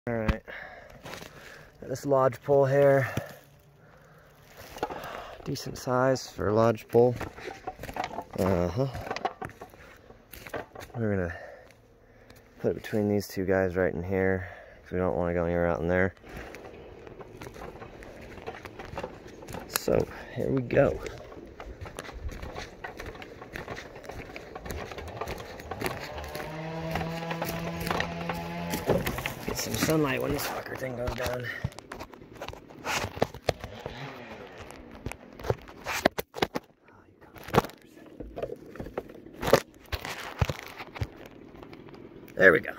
Alright, got this lodge pole here. Decent size for a lodge pole. We're gonna put it between these two guys right in here because we don't want to go anywhere out in there. So here we go. Get some sunlight when this fucker thing goes down. There we go.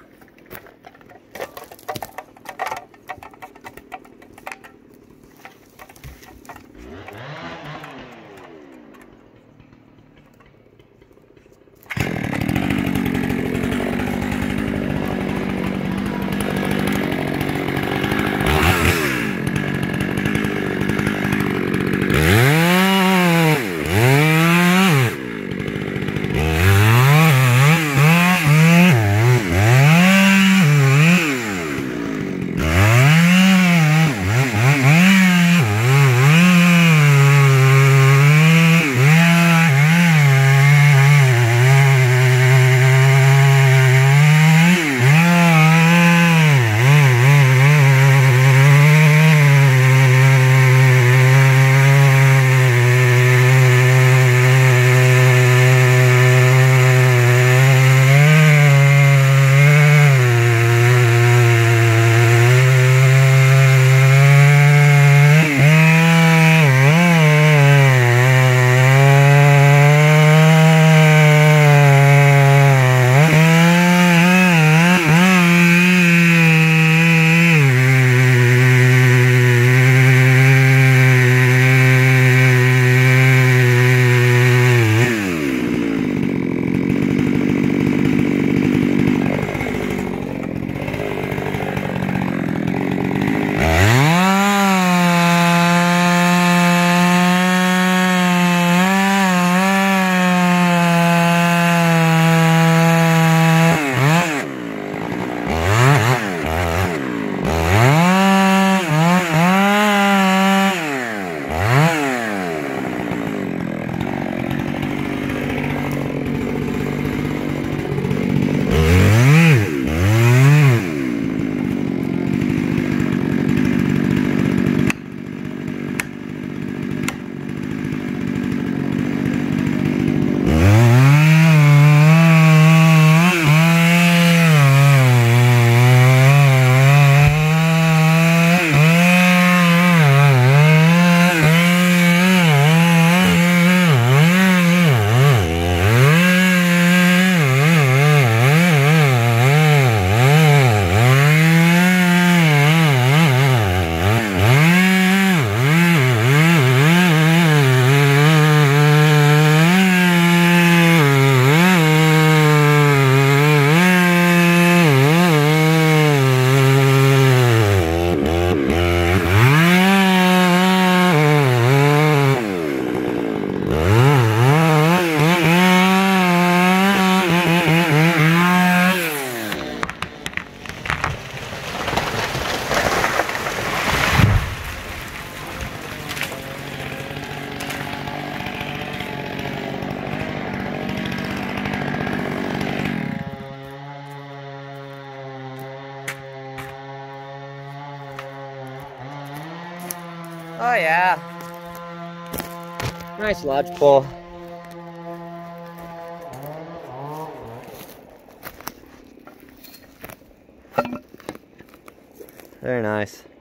Oh yeah. Nice lodge pole. Very nice.